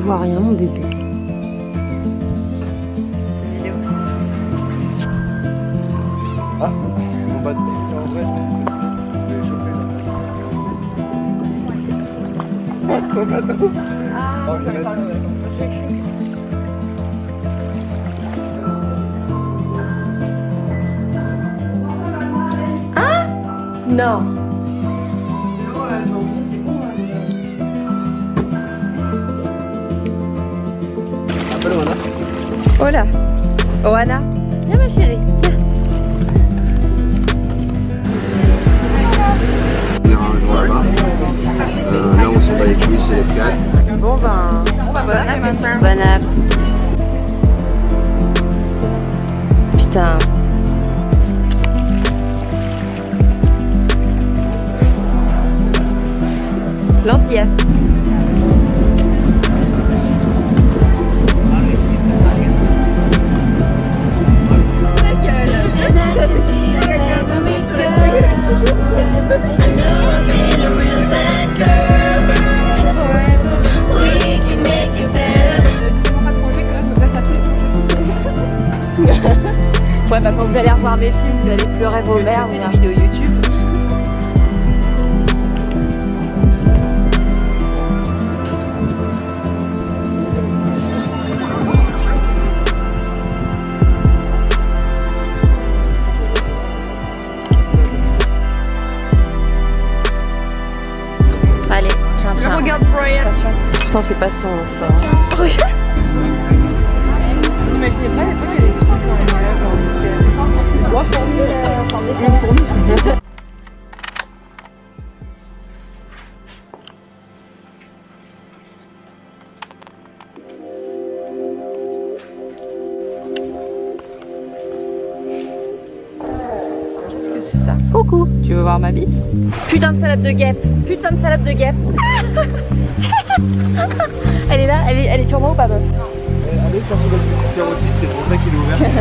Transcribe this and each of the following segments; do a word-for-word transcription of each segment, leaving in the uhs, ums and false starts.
vois rien, mon bébé. Ah, mon bateau, en vrai, je vais chauffer son bateau. Ah, je vais parler. Ah non. Appelle Oana. Oh là, Oana, viens ma chérie, viens. Euh, là on s'en bat les couilles, c'est les quatre. Bon ben, Bon bah bon app maintenant. bon app. Putain. Lentillas. Ouais bah quand vous allez revoir mes films, vous allez pleurer vos mères, vous allez vidéo YouTube. Allez, tiens, Je tiens. regarde Brian. Pourtant c'est pas son fort. Imaginez pas, il y a des trucs dans les mariages. Moi, fourmi, une fourmi. Qu'est-ce que c'est ça? Coucou, tu veux voir ma bite? Putain de salade de guêpe. Putain de salade de guêpe. Elle est là, elle est, elle est sur moi ou pas meuf? Allez, chercher le petit sirotiste, c'est pour ça qu'il est ouvert.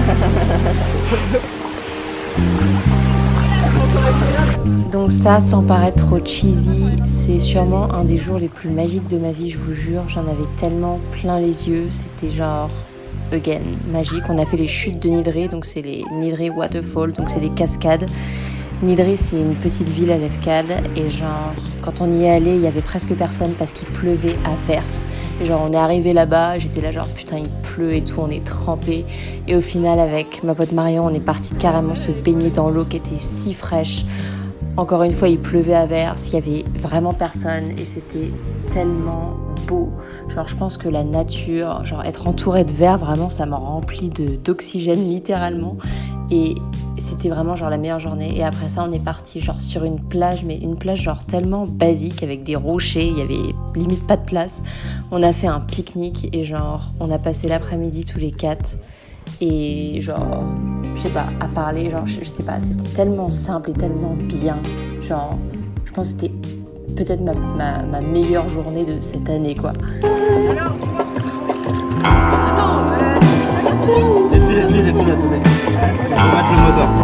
Donc ça, sans paraître trop cheesy, c'est sûrement un des jours les plus magiques de ma vie, je vous jure. J'en avais tellement plein les yeux, c'était genre, again, magique. On a fait les chutes de Nidré, donc c'est les Nidré Waterfall, donc c'est des cascades. Nidré, c'est une petite ville à Lefkade, et genre, quand on y est allé, il y avait presque personne parce qu'il pleuvait à verse. Et genre, on est arrivé là-bas, j'étais là genre, putain, il pleut et tout, on est trempés. Et au final, avec ma pote Marion, on est parti carrément se baigner dans l'eau qui était si fraîche. Encore une fois, il pleuvait à verse, il y avait vraiment personne, et c'était tellement beau. Genre, je pense que la nature, genre, être entourée de verre, vraiment, ça m'a rempli de, d'oxygène, littéralement. Et c'était vraiment genre la meilleure journée. Et après ça, on est parti genre sur une plage, mais une plage genre tellement basique avec des rochers, il y avait limite pas de place. On a fait un pique-nique et genre on a passé l'après-midi tous les quatre et genre je sais pas, à parler, genre je, je sais pas, c'était tellement simple et tellement bien. Genre je pense que c'était peut-être ma, ma, ma meilleure journée de cette année quoi. Alors, attends, euh, Les filles, les filles, les filles, attendez. Je vais mettre le moteur.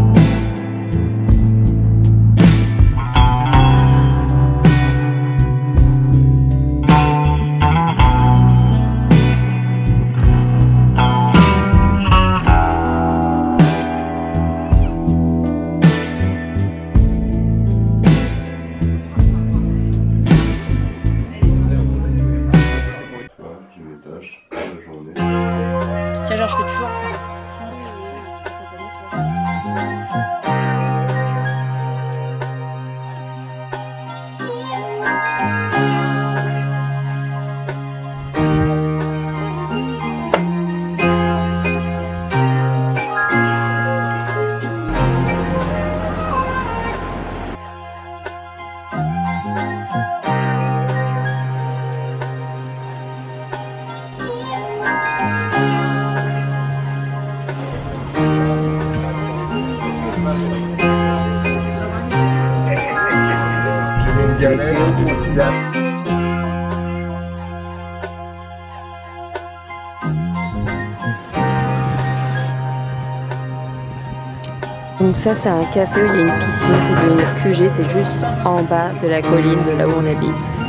Tiens, genre je fais toujours ça. Donc ça c'est un café où il y a une piscine, c'est une Q G, c'est juste en bas de la colline de là où on habite.